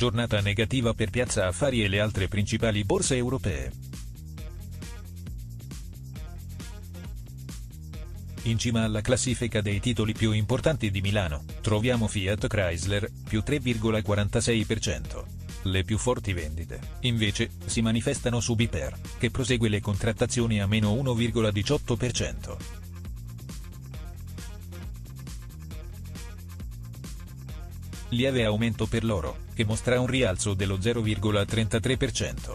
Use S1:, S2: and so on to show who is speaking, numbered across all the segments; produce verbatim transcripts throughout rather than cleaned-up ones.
S1: giornata negativa per Piazza Affari e le altre principali borse europee. In cima alla classifica dei titoli più importanti di Milano, troviamo Fiat Chrysler, più tre virgola quarantasei per cento. Le più forti vendite, invece, si manifestano su Biper, che prosegue le contrattazioni a meno uno virgola diciotto per cento. Lieve aumento per l'oro, che mostra un rialzo dello zero virgola trentatré per cento.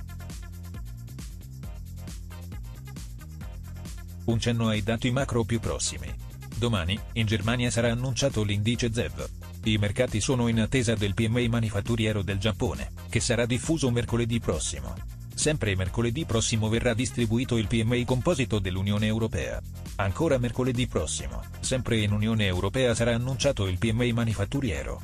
S1: Un cenno ai dati macro più prossimi. Domani, in Germania sarà annunciato l'indice Z E V. I mercati sono in attesa del P M I manifatturiero del Giappone, che sarà diffuso mercoledì prossimo. Sempre mercoledì prossimo verrà distribuito il P M I composito dell'Unione Europea. Ancora mercoledì prossimo, sempre in Unione Europea sarà annunciato il P M I manifatturiero.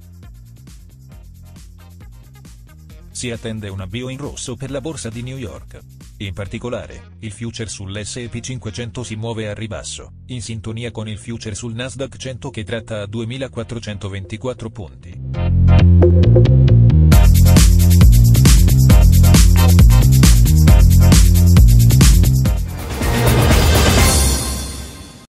S1: Si attende un avvio in rosso per la borsa di New York. In particolare, il future sull'esse e pi cinquecento si muove a ribasso, in sintonia con il future sul Nasdaq cento che tratta a duemilaquattrocentoventiquattro punti.